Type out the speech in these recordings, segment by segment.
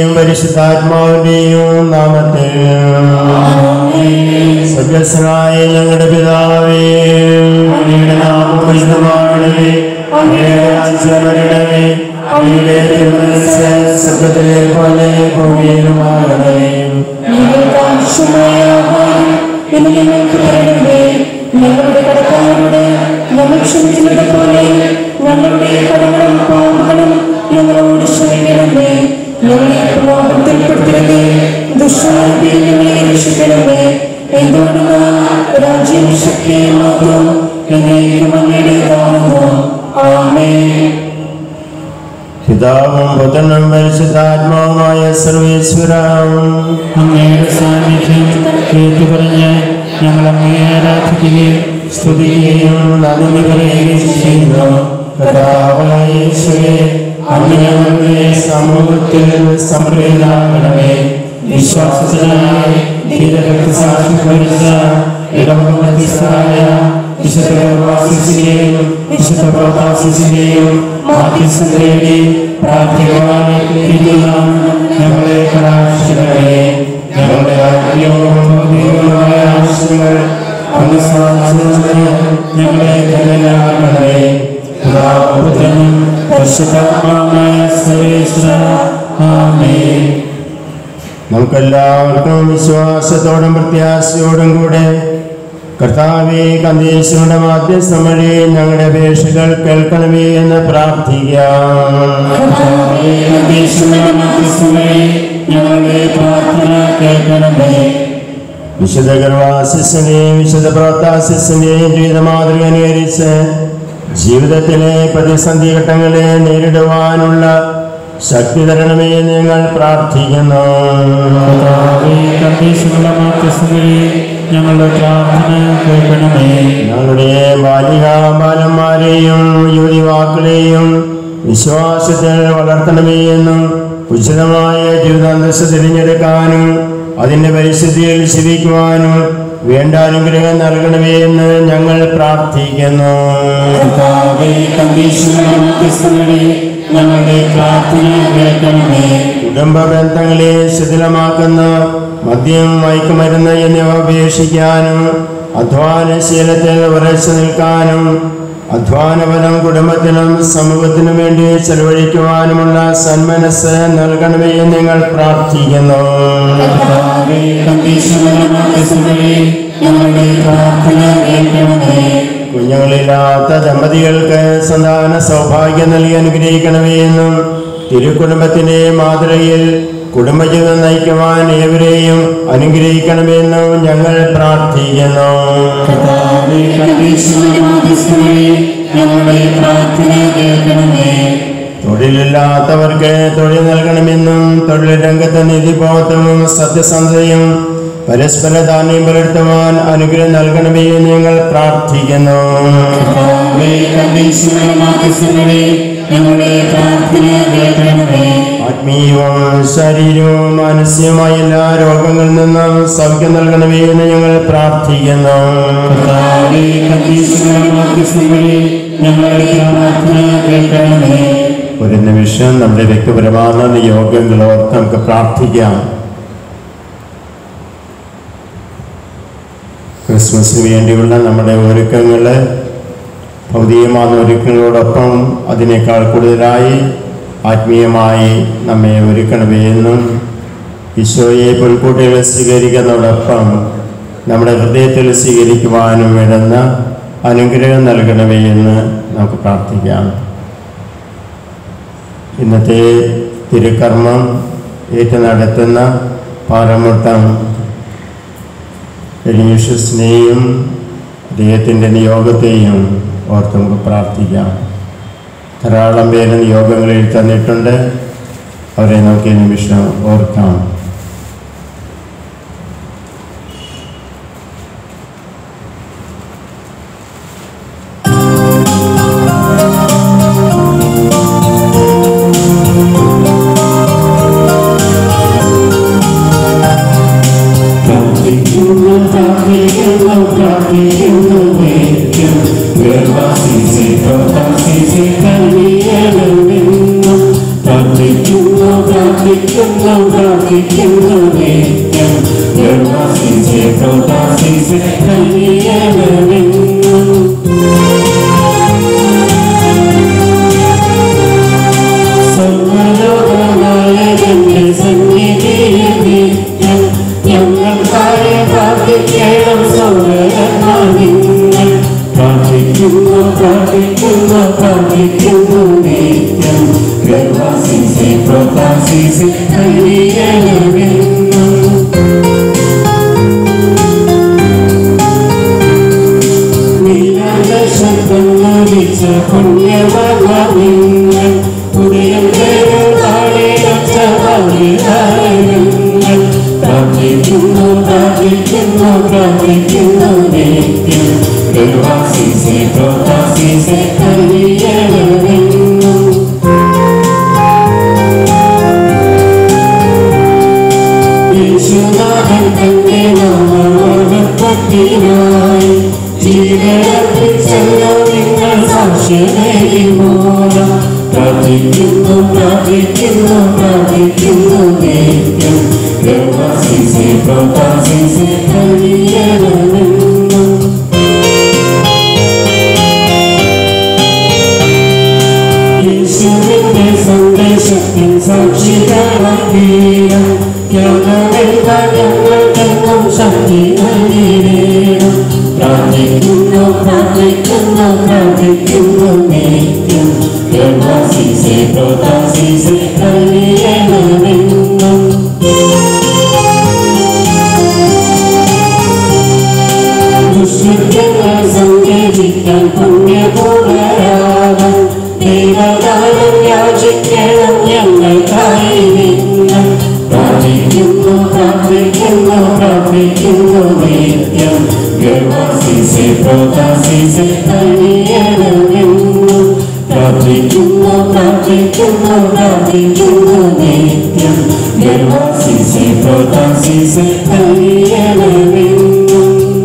പരിശുദ്ധാത്മാവിന്റെയും നാമത്തിൽ. സ്വർഗ്ഗസ്ഥനായ ഞങ്ങളുടെ പിതാവേ, അങ്ങയുടെ നാമം പൂജിതമാകണമേ, അങ്ങയുടെ രാജ്യം വരണമേ, അങ്ങയുടെ തിരുമനസ്സ് സ്വർഗ്ഗത്തിലെ പോലെ ഭൂമിയിലുമാകണമേ. ഞങ്ങൾക്ക് ആവശ്യമായ ആഹാരം ഇന്ന് ഞങ്ങൾക്ക് തരണമേ. ഞങ്ങളുടെ കടക്കാരോട് ഞങ്ങൾ ക്ഷമിക്കുന്നത് പോലെ ഞങ്ങളുടെ കടങ്ങളും പാപങ്ങളും ഞങ്ങളോട് ക്ഷമിക്കണമേ. ഞങ്ങളെ പ്രലോഭനത്തിൽപ്പെടുത്തരുതേ, ദുഷ്ടനിൽ ഞങ്ങളെ രക്ഷിക്കണമേ. എന്തുകൊണ്ടെന്നാൽ രാജ്യം, ശക്തിയും മഹത്വവും എന്നേക്കും അങ്ങയുടേതാകുന്നു. ആമേൻ. പിതാവും പുത്രനും പരിശുദ്ധാത്മാവുമായ സർവേശ്വരം, അങ്ങയുടെ സാന്നിധ്യം കേട്ടുപറഞ്ഞ് ഞങ്ങൾ അങ്ങയെ ആരാധിക്കുകയും സ്തുതിക്കുകയും നന്ദി പറയുകയും ചെയ്യുന്നു. കർത്താവായ യേശുവേ, അങ്ങ് ഞങ്ങളുടെ സമൂഹത്തിൽ സംപ്രീതനാകണമേ. വിശ്വാസത്തിനായി ധീരരക്തസാക്ഷി ഭരിച്ച ഇടമധ്യസ്ഥരായ വിശുദ്ധ ഗർവാസിസിനെയും വിശുദ്ധ പ്രോഥാസിസിനെയും മാധ്യസ്ഥതേടി പ്രാർത്ഥിക്കുവാനിരിക്കുന്ന ഞങ്ങളെ കടാക്ഷിക്കണമേ. ഞങ്ങളുടെ ആത്മീയവുമായ ആവശ്യങ്ങൾ അങ്ങ് സാധിച്ചതിന് ഞങ്ങളെ ധന്യരാക്കണമേ. പുത്രനും പരിശുദ്ധാത്മാവുമായ സർവേശ്വര, ആമേൻ. നമുക്കെല്ലാവർക്കും വിശ്വാസത്തോടും പ്രത്യാശയോടും കൂടെ കർത്താവേ, കന്ദേശയുടെ മാധ്യസ്ഥം വഴി ഞങ്ങളുടെ അപേക്ഷകൾ കേൾക്കണമേ എന്ന് പ്രാർത്ഥിക്കാം. ഞങ്ങളുടെ പ്രാർത്ഥന കേൾക്കണമേ. വിശുദ്ധ ഗർവാസിസിന്റെയും വിശുദ്ധ പ്രോഥാസിസിന്റെയും ജീവിത മാതൃക അനുകരിച്ച് ജീവിതത്തിലെ പ്രതിസന്ധി ഘട്ടങ്ങളെ നേരിടുവാനുള്ള ശക്തി തരണമേ എന്ന് ഞങ്ങൾ പ്രാർത്ഥിക്കുന്നു. ഞങ്ങളുടെ പ്രാർത്ഥന കേൾക്കണമേ. ഞങ്ങളുടെ ബാലികാബാലന്മാരെയും യുവതിവാക്കളെയും വിശ്വാസത്തിൽ വളർത്തണമേ എന്നും ഉചിതമായ ജീവിതാന്തസ്സ് തിരഞ്ഞെടുക്കാനും അതിൻ്റെ പരിസ്ഥിതിയിൽ ജീവിക്കുവാനും വേണ്ട അനുഗ്രഹം നൽകണമേ എന്ന് ഞങ്ങൾ പ്രാർത്ഥിക്കുന്നു. ഞങ്ങളുടെ പ്രാർത്ഥന കേൾക്കണമേ. കുടുംബ ബന്ധങ്ങളെ ശിഥിലമാക്കുന്ന മദ്യം, മയക്കുമരുന്ന് എന്നിവ ഉപേക്ഷിക്കാനും അധ്വാനശീലത്തിൽ ഉറച്ചു നിൽക്കാനും അധ്വാനഫലം കുടുംബത്തിനും സമൂഹത്തിനും വേണ്ടി ചെലവഴിക്കുവാനുമുള്ള സന്മനസ് നൽകണമേ എന്ന് ഞങ്ങൾ പ്രാർത്ഥിക്കുന്നു. കുഞ്ഞുങ്ങളില്ലാത്ത ദമ്പതികൾക്ക് സന്താന സൗഭാഗ്യം നൽകി അനുഗ്രഹിക്കണമേ എന്നും തിരുക്കുടുംബത്തിന്റെ മാതൃകയിൽ കുടുംബജീവിതം നയിക്കുവാൻ ഏവരെയും അനുഗ്രഹിക്കണമെന്നും ഞങ്ങൾ പ്രാർത്ഥിക്കുന്നു. തൊഴിലില്ലാത്തവർക്ക് തൊഴിൽ നൽകണമെന്നും തൊഴിൽ രംഗത്ത് നീതിബോധവും സത്യസന്ധതയും പരസ്പര ധാന്യം പുലർത്തുവാൻ അനുഗ്രഹം നൽകണമേ എന്ന് ഞങ്ങൾ പ്രാർത്ഥിക്കുന്നു. ആത്മീയവും ശാരീരികവും മാനസികവുമായ എല്ലാ രോഗങ്ങളിൽ നിന്നും സൗഖ്യം നൽകണമേ എന്ന് ഞങ്ങൾ പ്രാർത്ഥിക്കുന്നു. ഒരു നിമിഷം നമ്മുടെ വ്യക്തിപരമായ നിയോഗങ്ങളോർത്ത് നമുക്ക് പ്രാർത്ഥിക്കാം. ക്രിസ്മസിന് വേണ്ടിയുള്ള നമ്മുടെ ഒരുക്കങ്ങൾ ഭൗതികമായ ഒരുക്കങ്ങളോടൊപ്പം അതിനേക്കാൾ കൂടുതലായി ആത്മീയമായി നമ്മെ ഒരുക്കണമേ എന്നും ഈശോയെ പുൽക്കൂട്ടികളെ സ്വീകരിക്കുന്നതോടൊപ്പം നമ്മുടെ ഹൃദയത്തിൽ സ്വീകരിക്കുവാനും വേണ്ടുന്ന അനുഗ്രഹം നൽകണമേ എന്ന് നമുക്ക് പ്രാർത്ഥിക്കാം. ഇന്നത്തെ തിരുക്കർമ്മം നടത്തുന്ന പാറമുട്ടം എലീഷ്യസിനെയും അദ്ദേഹത്തിൻ്റെ നിയോഗത്തെയും ഓർത്ത് നമുക്ക് പ്രാർത്ഥിക്കാം. ധാരാളം പേര് നിയോഗങ്ങളിൽ തന്നിട്ടുണ്ട്. അവരെ നമുക്ക് ഈ നിമിഷം ഓർക്കാം. പ്രാർത്ഥിക്കുന്നു പ്രാർത്ഥിക്കുന്നു നിത്യം. ഗർവാസിസേ പ്രോതാസിസേ കനിയണമെന്നും. സർവ്വലോകനായകന്റെ സന്നിധിയിൽ നിത്യം ഞങ്ങൾക്കായി പ്രാർത്ഥിക്കണം സൗരനാദിങ്ങൾ. പ്രാർത്ഥിക്കുന്നു പ്രാർത്ഥിക്കുന്നു പ്രാർത്ഥിക്കുന്നു നിത്യം. ഗർവാസിസേ പ്രോതാസിസേ കനിയണമെന്നും. ശബ്ദം ലഭിച്ച പുണ്യമകൾ ഉദയം താഴെ രക്ഷാഭാഗ്യങ്ങൾ. പ്രാർത്ഥിക്കുന്നു പ്രാർത്ഥിക്കുന്നു പ്രാർത്ഥിക്കുന്നു നിത്യം. ഗർവാസിസേ പ്രോതാസിസേ കനിയണമെന്നും. യേശുനാഥൻ തന്റെ നാമോർമ്മത്തിനായി ജീവനർപ്പിച്ചല്ലോ നിങ്ങൾ സാക്ഷികളെ മൂലം. പ്രാർത്ഥിക്കുന്നു പ്രാർത്ഥിക്കുന്നു പ്രാർത്ഥിക്കുന്നു നിത്യം. ഗർവാസിസേ പ്രോതാസിസേ കനിയണമെന്നും. യേശുവിന്റെ സന്ദേശത്തിൻ സാക്ഷികളാക്കിയം ഞങ്ങൾക്കെന്നും ശക്തി നൽകിയിടേണം. പ്രാർത്ഥിക്കുന്നു പ്രാർത്ഥിക്കുന്നു പ്രാർത്ഥിക്കുന്നു നിത്യം. ഗർവാസിസേ പ്രോതാസിസേ കനിയണമെന്നും. ദുഷ്കൃത്യങ്ങൾ സംഘടിക്കാൻ പുണ്യപൂർവരാകാൻ ദൈവദാനം യാചിക്കണം ഞങ്ങൾക്കായി നിങ്ങൾ. പ്രാർത്ഥിക്കുന്നു പ്രാർത്ഥിക്കുന്നു പ്രാർത്ഥിക്കുന്നു നിത്യം. ഗർവാസിസേ പ്രോതാസിസേ കനിയണമെന്നും. പ്രാർത്ഥിക്കുന്നു പ്രാർത്ഥിക്കുന്നു പ്രാർത്ഥിക്കുന്നു നിത്യം. ഗർവാസിസേ പ്രോതാസിസേ കനിയണമെന്നും.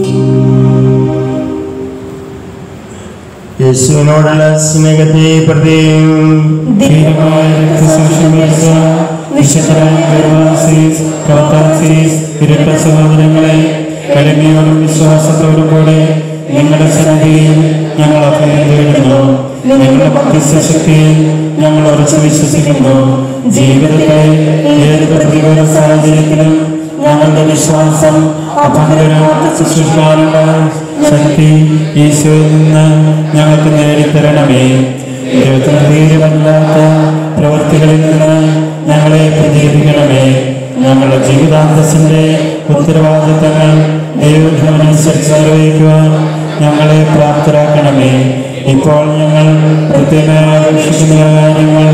യേശുവിനോടുള്ള സ്നേഹത്തെ പ്രതിയും ധീരമായ രക്തസാക്ഷ്യം വഹിച്ച വിശുദ്ധരായ ഗർവാസിസ് പ്രോതാസിസ് ഇരട്ട സഹോദരങ്ങളെ, കരുണയോടും വിശ്വാസത്തോടും കൂടെ നിങ്ങളുടെ സന്നിധിയിൽ ഞങ്ങൾ അഭയം തേടുന്നു. നിങ്ങളുടെ ഭക്തിശക്തിയിൽ ഞങ്ങൾ ഉറച്ചു വിശ്വസിക്കുന്നു. ജീവിതത്തെ ഏത് പ്രതികൂല സാഹചര്യത്തിലും ഞങ്ങളുടെ വിശ്വാസം അപകടകരമായിട്ട് സൃഷ്ടിക്കാനുള്ള ശക്തി ഈശോയിൽ നിന്ന് ഞങ്ങൾക്ക് നേടിത്തരണമേ. ദൈവത്തിന് ധീരമല്ലാത്ത പ്രവൃത്തികളിൽ നിന്ന് ഞങ്ങളെ പ്രചരിപ്പിക്കണമേ. ഞങ്ങളുടെ ജീവിതാന്തസ്സിന്റെ ഉത്തരവാദിത്തങ്ങൾ ദൈവത്തിനനുസരിച്ച് നിർവഹിക്കുവാൻ ഞങ്ങളെ പ്രാപ്തരാക്കണമേ. ഇപ്പോൾ ഞങ്ങൾ പ്രത്യേകമായി ആഘോഷിക്കുന്ന കാര്യങ്ങൾ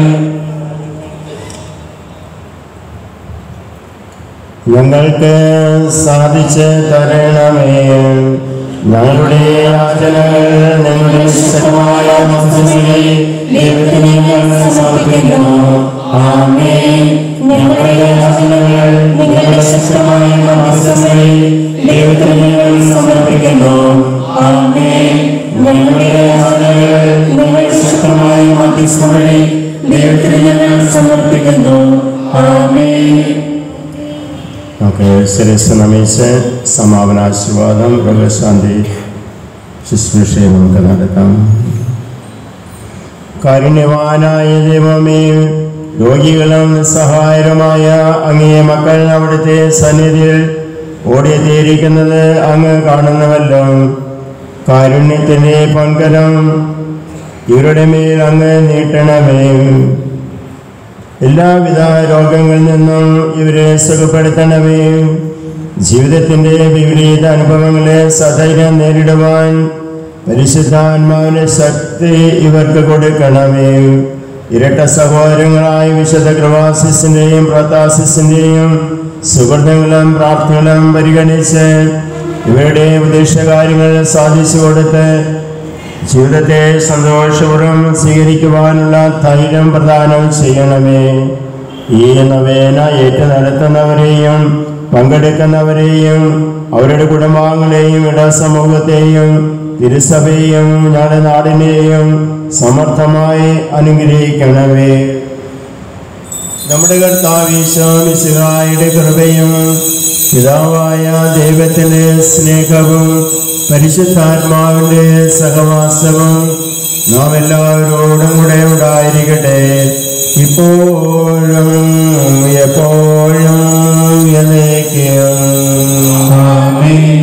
ഞങ്ങൾക്ക് സാധിച്ച് തരണമേ. ഞങ്ങളുടെ യാചനകൾ ഞങ്ങളുടെ വിശുദ്ധമായ മധ്യസ്ഥതയിൽ ദൈവത്തിന് ഞങ്ങൾ സമർപ്പിക്കുന്നു. ആമേൻ. ഞങ്ങളുടെ യാചനകൾ ഞങ്ങളുടെ വിശുദ്ധമായ മധ്യസ്ഥതയിൽ ദൈവത്തിന് ഞങ്ങൾ സമർപ്പിക്കുന്നു. ആമേൻ. ഞങ്ങളുടെ യാചനകൾ ഞങ്ങളുടെ വിശുദ്ധമായ മധ്യസ്ഥതയിൽ ദൈവത്തിന് ഞങ്ങൾ സമർപ്പിക്കുന്നു. ആമേൻ. നമുക്ക് ശിരസ് നമിച്ച് സമാപനാശീർവാദം രോഗശാന്തി ശുശ്രൂഷയെ നമുക്ക് നടത്താം. കാരുണ്യവാനായ ദൈവമേ, രോഗികളും സഹായകരമായ അങ്ങേ മക്കൾ അവിടുത്തെ സന്നിധിയിൽ ഓടിയെത്തിയിരിക്കുന്നത് അങ്ങ് കാണുന്നുവല്ലോ. കാരുണ്യത്തിൻ്റെ പങ്കരം ഇവരുടെ മേൽ അങ്ങ് നീട്ടണമേ. എല്ലാവിധ രോഗങ്ങളിൽ നിന്നും ഇവരെ സുഖപ്പെടുത്തണമേ. ജീവിതത്തിൻ്റെ വിപരീത അനുഭവങ്ങളെ സധൈര്യം നേരിടുവാൻ പരിശുദ്ധാത്മാവിന്റെ ശക്തി ഇവർക്ക് കൊടുക്കണമേ. ഇരട്ട സഹോദരങ്ങളായ വിശുദ്ധ ഗർവാസിസിന്റെയും പ്രോതാസിസിന്റെയും സുഹൃത്തുക്കളും പ്രാർത്ഥനകളും പരിഗണിച്ച് ഇവരുടെ ഉദ്ദേശകാര്യങ്ങൾ സാധിച്ചു കൊടുത്ത് ജീവിതത്തെ സന്തോഷപൂർവ്വം സ്വീകരിക്കുവാനുള്ള ധൈര്യം പ്രദാനം ചെയ്യണമേ. ഈ നവേന ഏറ്റു നടത്തുന്നവരെയും പങ്കെടുക്കുന്നവരെയും അവരുടെ കുടുംബാംഗങ്ങളെയും ഇടസമൂഹത്തെയും തിരുസഭയെയും ഞങ്ങളുടെ നാടിനെയും സമർത്ഥമായി അനുഗ്രഹിക്കണമേ. നമ്മുടെ കർത്താവ് ഈശോമിശിഹായുടെ കൃപയും പിതാവായ ദൈവത്തിൻ്റെ സ്നേഹവും പരിശുദ്ധാത്മാവിൻ്റെ സഹവാസവും നാം എല്ലാവരോടും കൂടെ ഉണ്ടായിരിക്കട്ടെ, ഇപ്പോഴും എപ്പോഴും എന്നേക്കും. ആമേൻ.